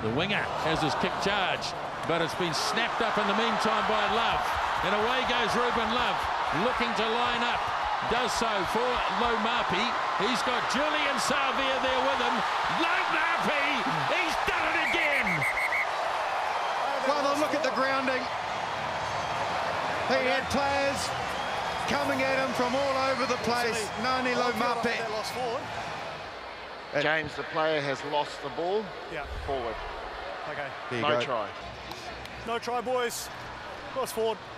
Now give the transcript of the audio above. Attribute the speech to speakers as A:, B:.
A: The winger has his kick charge, but it's been snapped up in the meantime by Love. And away goes Ruben Love, looking to line up. Does so for Lomapi. He's got Julian Savia there with him. Lomapi, he's done it again.
B: Well, look at the grounding. He had players coming at him from all over the place. Nani Lomapi.
C: James, the player, has lost the ball.
D: Yeah.
C: Forward.
D: Okay.
C: No try.
D: No try, boys. Lost forward.